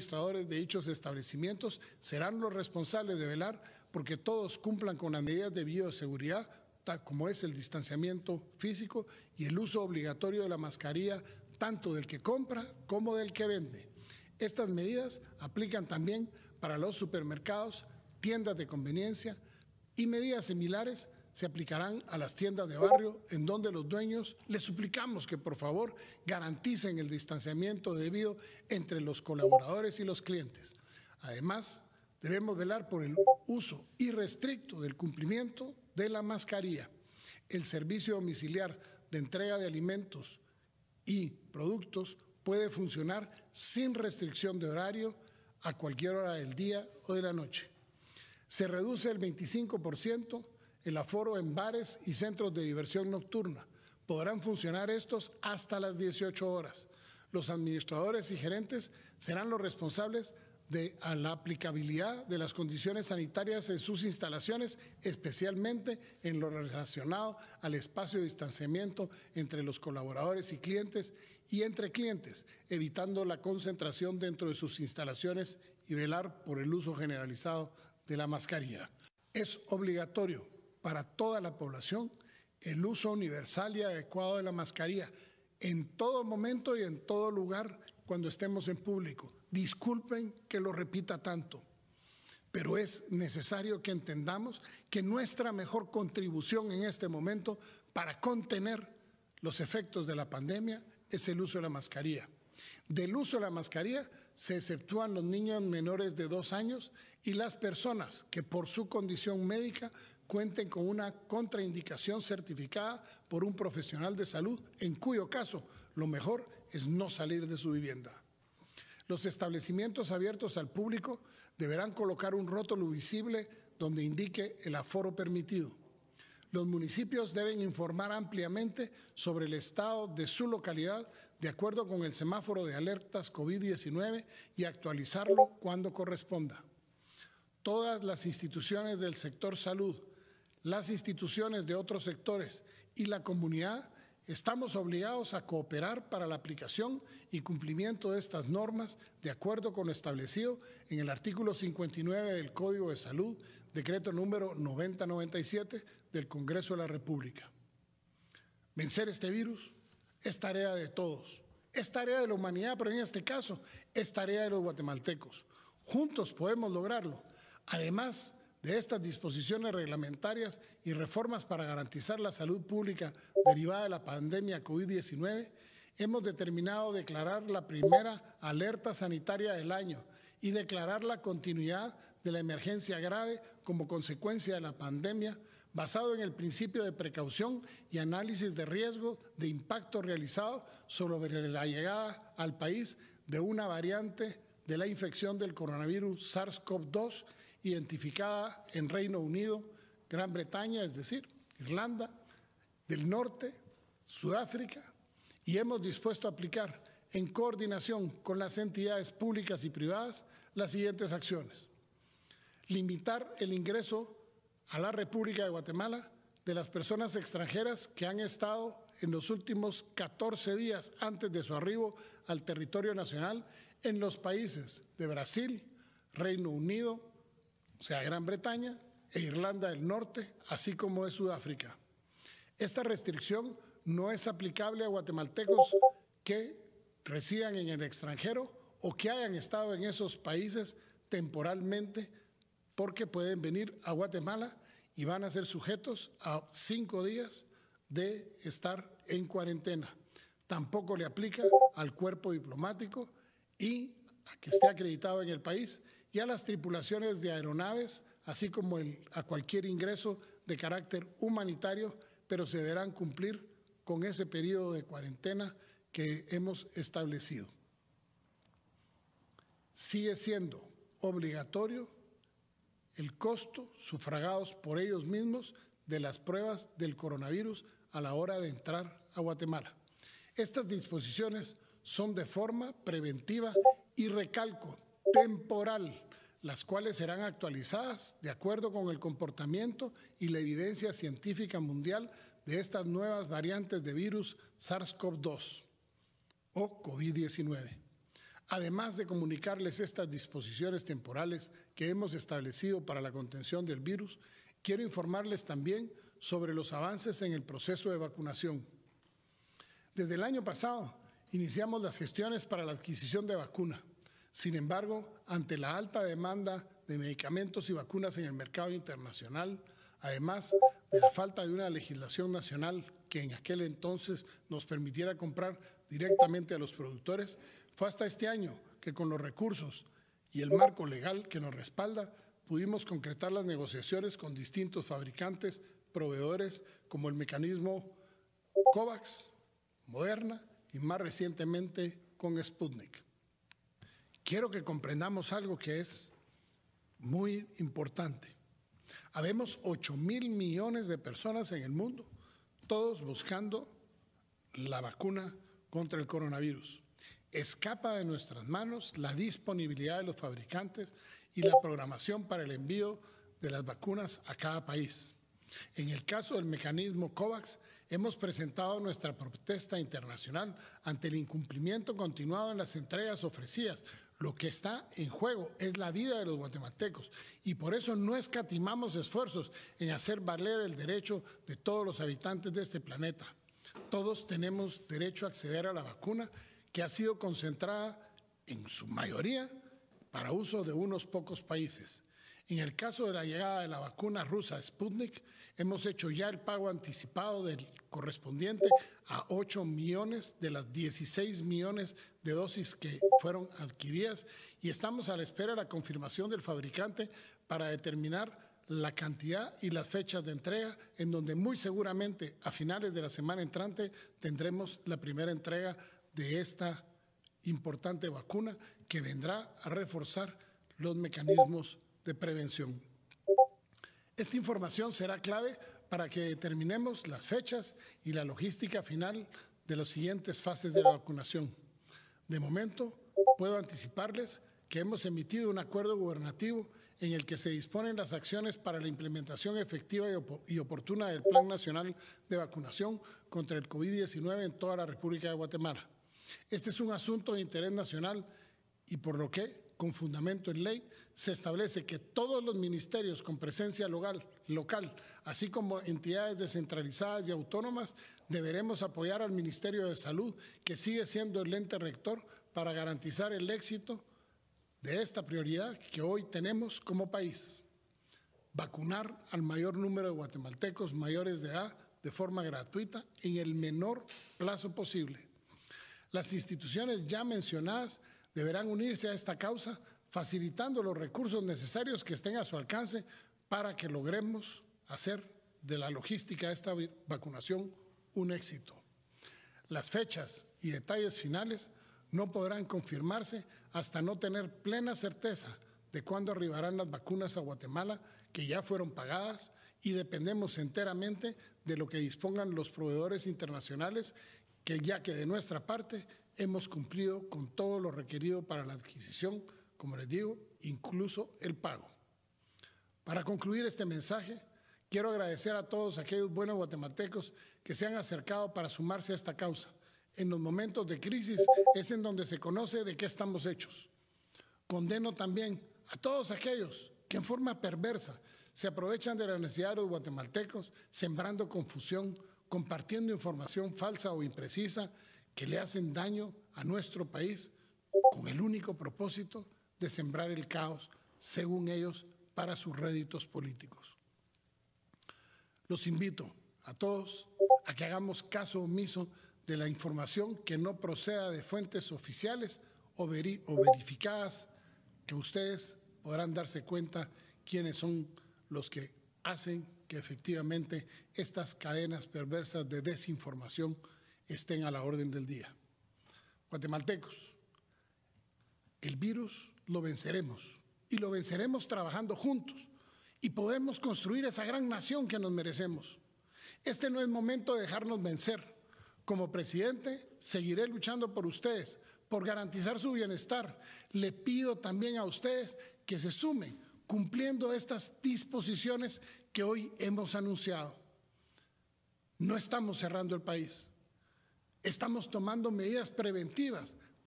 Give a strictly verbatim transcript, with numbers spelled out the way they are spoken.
administradores de dichos establecimientos serán los responsables de velar porque todos cumplan con las medidas de bioseguridad, como es el distanciamiento físico y el uso obligatorio de la mascarilla, tanto del que compra como del que vende. Estas medidas aplican también para los supermercados, tiendas de conveniencia y medidas similares se aplicarán a las tiendas de barrio, en donde los dueños les suplicamos que por favor garanticen el distanciamiento debido entre los colaboradores y los clientes. Además, debemos velar por el uso irrestricto del cumplimiento de la mascarilla. El servicio domiciliar de entrega de alimentos y productos puede funcionar sin restricción de horario a cualquier hora del día o de la noche. Se reduce el veinticinco por ciento el aforo en bares y centros de diversión nocturna. Podrán funcionar estos hasta las dieciocho horas. Los administradores y gerentes serán los responsables de a la aplicabilidad de las condiciones sanitarias en sus instalaciones, especialmente en lo relacionado al espacio de distanciamiento entre los colaboradores y clientes y entre clientes, evitando la concentración dentro de sus instalaciones y velar por el uso generalizado de la mascarilla. Es obligatorio para toda la población el uso universal y adecuado de la mascarilla en todo momento y en todo lugar cuando estemos en público. Disculpen que lo repita tanto, pero es necesario que entendamos que nuestra mejor contribución en este momento para contener los efectos de la pandemia es el uso de la mascarilla. Del uso de la mascarilla se exceptúan los niños menores de dos años y las personas que por su condición médica cuenten con una contraindicación certificada por un profesional de salud, en cuyo caso lo mejor es no salir de su vivienda. Los establecimientos abiertos al público deberán colocar un rótulo visible donde indique el aforo permitido. Los municipios deben informar ampliamente sobre el estado de su localidad de acuerdo con el semáforo de alertas COVID diecinueve y actualizarlo cuando corresponda. Todas las instituciones del sector salud, las instituciones de otros sectores y la comunidad estamos obligados a cooperar para la aplicación y cumplimiento de estas normas de acuerdo con lo establecido en el artículo cincuenta y nueve del Código de Salud, decreto número noventa noventa y siete del Congreso de la República. Vencer este virus es tarea de todos, es tarea de la humanidad, pero en este caso es tarea de los guatemaltecos. Juntos podemos lograrlo. Además de estas disposiciones reglamentarias y reformas para garantizar la salud pública derivada de la pandemia COVID diecinueve, hemos determinado declarar la primera alerta sanitaria del año y declarar la continuidad de la emergencia grave como consecuencia de la pandemia, basado en el principio de precaución y análisis de riesgo de impacto realizado sobre la llegada al país de una variante de la infección del coronavirus SARS CoV dos identificada en Reino Unido, Gran Bretaña, es decir, Irlanda del Norte, Sudáfrica, y hemos dispuesto a aplicar en coordinación con las entidades públicas y privadas las siguientes acciones. Limitar el ingreso a la República de Guatemala de las personas extranjeras que han estado en los últimos catorce días antes de su arribo al territorio nacional en los países de Brasil, Reino Unido, o sea, Gran Bretaña e Irlanda del Norte, así como de Sudáfrica. Esta restricción no es aplicable a guatemaltecos que residan en el extranjero o que hayan estado en esos países temporalmente, porque pueden venir a Guatemala y van a ser sujetos a cinco días de estar en cuarentena. Tampoco le aplica al cuerpo diplomático y a que esté acreditado en el país y a las tripulaciones de aeronaves, así como el, a cualquier ingreso de carácter humanitario, pero se deberán cumplir con ese periodo de cuarentena que hemos establecido. Sigue siendo obligatorio el costo sufragados por ellos mismos de las pruebas del coronavirus a la hora de entrar a Guatemala. Estas disposiciones son de forma preventiva y, recalco, temporal, las cuales serán actualizadas de acuerdo con el comportamiento y la evidencia científica mundial de estas nuevas variantes de virus SARS CoV dos o COVID diecinueve. Además de comunicarles estas disposiciones temporales que hemos establecido para la contención del virus, quiero informarles también sobre los avances en el proceso de vacunación. Desde el año pasado iniciamos las gestiones para la adquisición de vacuna. Sin embargo, ante la alta demanda de medicamentos y vacunas en el mercado internacional, además de la falta de una legislación nacional que en aquel entonces nos permitiera comprar directamente a los productores, fue hasta este año que con los recursos y el marco legal que nos respalda, pudimos concretar las negociaciones con distintos fabricantes, proveedores, como el mecanismo COVAX, Moderna y más recientemente con Sputnik. Quiero que comprendamos algo que es muy importante. Habemos ocho mil millones de personas en el mundo, todos buscando la vacuna contra el coronavirus. Escapa de nuestras manos la disponibilidad de los fabricantes y la programación para el envío de las vacunas a cada país. En el caso del mecanismo COVAX, hemos presentado nuestra protesta internacional ante el incumplimiento continuado en las entregas ofrecidas. Lo que está en juego es la vida de los guatemaltecos y por eso no escatimamos esfuerzos en hacer valer el derecho de todos los habitantes de este planeta. Todos tenemos derecho a acceder a la vacuna que ha sido concentrada en su mayoría para uso de unos pocos países. En el caso de la llegada de la vacuna rusa Sputnik, hemos hecho ya el pago anticipado del correspondiente a ocho millones de las dieciséis millones de dosis que fueron adquiridas y estamos a la espera de la confirmación del fabricante para determinar la cantidad y las fechas de entrega, en donde muy seguramente a finales de la semana entrante tendremos la primera entrega de esta importante vacuna que vendrá a reforzar los mecanismos de prevención. Esta información será clave para que determinemos las fechas y la logística final de las siguientes fases de la vacunación. De momento, puedo anticiparles que hemos emitido un acuerdo gubernativo en el que se disponen las acciones para la implementación efectiva y, op y oportuna del Plan Nacional de Vacunación contra el COVID diecinueve en toda la República de Guatemala. Este es un asunto de interés nacional y por lo que, con fundamento en ley, se establece que todos los ministerios con presencia local, local, así como entidades descentralizadas y autónomas, deberemos apoyar al Ministerio de Salud, que sigue siendo el ente rector para garantizar el éxito de esta prioridad que hoy tenemos como país. Vacunar al mayor número de guatemaltecos mayores de edad de forma gratuita en el menor plazo posible. Las instituciones ya mencionadas deberán unirse a esta causa, facilitando los recursos necesarios que estén a su alcance para que logremos hacer de la logística de esta vacunación un éxito. Las fechas y detalles finales no podrán confirmarse hasta no tener plena certeza de cuándo arribarán las vacunas a Guatemala, que ya fueron pagadas, y dependemos enteramente de lo que dispongan los proveedores internacionales, que ya que de nuestra parte hemos cumplido con todo lo requerido para la adquisición, como les digo, incluso el pago. Para concluir este mensaje, quiero agradecer a todos aquellos buenos guatemaltecos que se han acercado para sumarse a esta causa. En los momentos de crisis es en donde se conoce de qué estamos hechos. Condeno también a todos aquellos que en forma perversa se aprovechan de la necesidad de los guatemaltecos, sembrando confusión, compartiendo información falsa o imprecisa que le hacen daño a nuestro país con el único propósito de sembrar el caos, según ellos, para sus réditos políticos. Los invito a todos a que hagamos caso omiso de la información que no proceda de fuentes oficiales o, veri o verificadas, que ustedes podrán darse cuenta quiénes son los que hacen que efectivamente estas cadenas perversas de desinformación estén a la orden del día. Guatemaltecos, el virus lo venceremos y lo venceremos trabajando juntos y podemos construir esa gran nación que nos merecemos. Este no es momento de dejarnos vencer. Como presidente, seguiré luchando por ustedes, por garantizar su bienestar. Le pido también a ustedes que se sumen, cumpliendo estas disposiciones que hoy hemos anunciado. No estamos cerrando el país. Estamos tomando medidas preventivas